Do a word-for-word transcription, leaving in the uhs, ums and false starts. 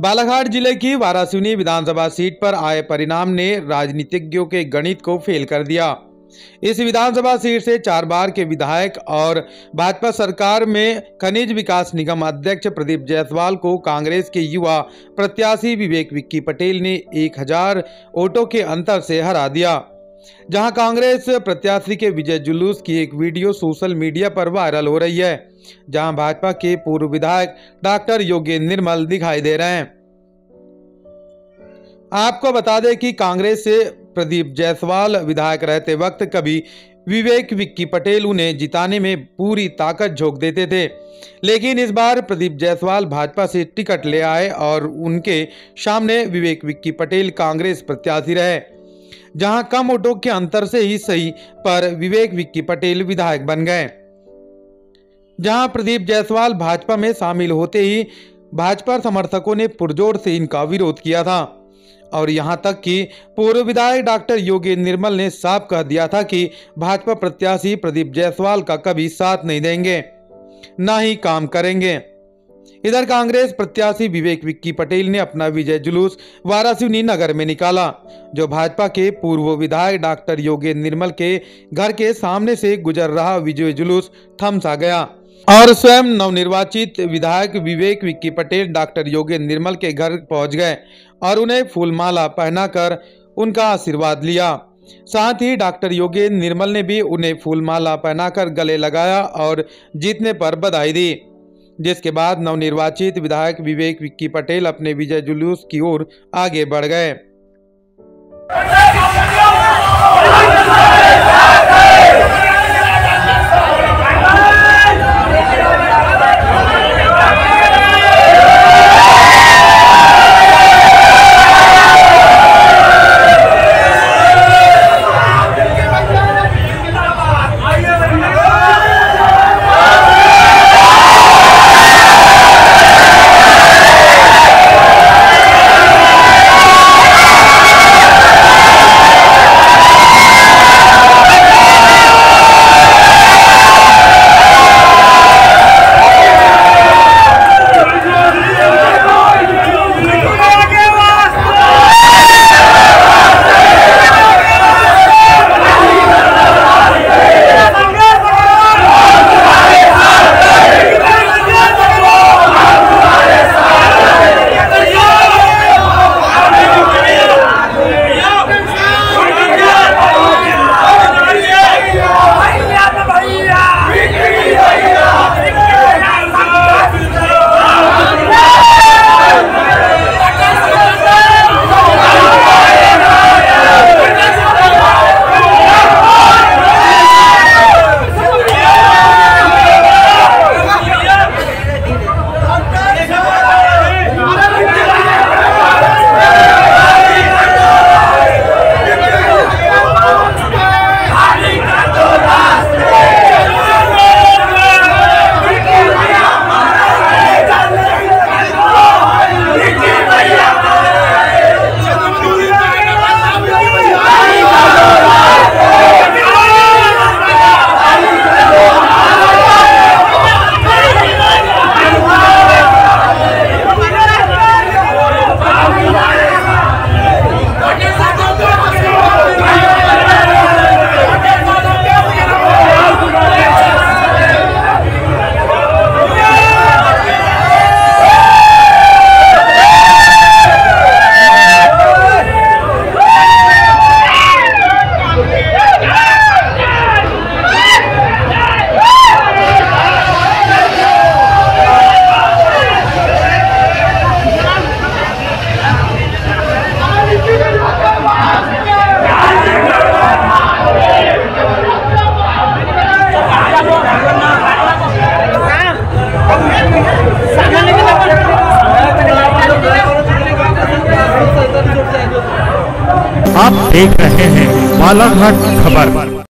बालाघाट जिले की वारासिवनी विधानसभा सीट पर आए परिणाम ने राजनीतिज्ञों के गणित को फेल कर दिया। इस विधानसभा सीट से चार बार के विधायक और भाजपा सरकार में खनिज विकास निगम अध्यक्ष प्रदीप जायसवाल को कांग्रेस के युवा प्रत्याशी विवेक विक्की पटेल ने एक हजार वोटों के अंतर से हरा दिया। जहां कांग्रेस प्रत्याशी के विजय जुलूस की एक वीडियो सोशल मीडिया पर वायरल हो रही है, जहां भाजपा के पूर्व विधायक डॉक्टर योगेंद्र निर्मल दिखाई दे रहे हैं। आपको बता दें कि कांग्रेस से प्रदीप जायसवाल विधायक रहते वक्त कभी विवेक विक्की पटेल उन्हें जिताने में पूरी ताकत झोंक देते थे, लेकिन इस बार प्रदीप जायसवाल भाजपा से टिकट ले आए और उनके सामने विवेक विक्की पटेल कांग्रेस प्रत्याशी रहे। जहां कम वोटों के अंतर से ही सही पर विवेक विक्की पटेल विधायक बन गए। जहां प्रदीप जायसवाल भाजपा में शामिल होते ही भाजपा समर्थकों ने पुरजोर से इनका विरोध किया था और यहां तक कि पूर्व विधायक डॉक्टर योगेंद्र निर्मल ने साफ कह दिया था कि भाजपा प्रत्याशी प्रदीप जायसवाल का कभी साथ नहीं देंगे, ना ही काम करेंगे। इधर कांग्रेस प्रत्याशी विवेक विक्की पटेल ने अपना विजय जुलूस वारासिवनी नगर में निकाला, जो भाजपा के पूर्व विधायक डॉक्टर योगेंद्र निर्मल के घर के सामने से गुजर रहा विजय जुलूस थम सा गया और स्वयं नवनिर्वाचित विधायक विवेक विक्की पटेल डॉक्टर योगेंद्र निर्मल के घर पहुंच गए और उन्हें फूलमाला पहनाकर उनका आशीर्वाद लिया। साथ ही डॉक्टर योगेंद्र निर्मल ने भी उन्हें फूलमाला पहनाकर गले लगाया और जीतने पर बधाई दी, जिसके बाद नवनिर्वाचित विधायक विवेक विक्की पटेल अपने विजय जुलूस की ओर आगे बढ़ गए। आप देख रहे हैं बालाघाट खबर।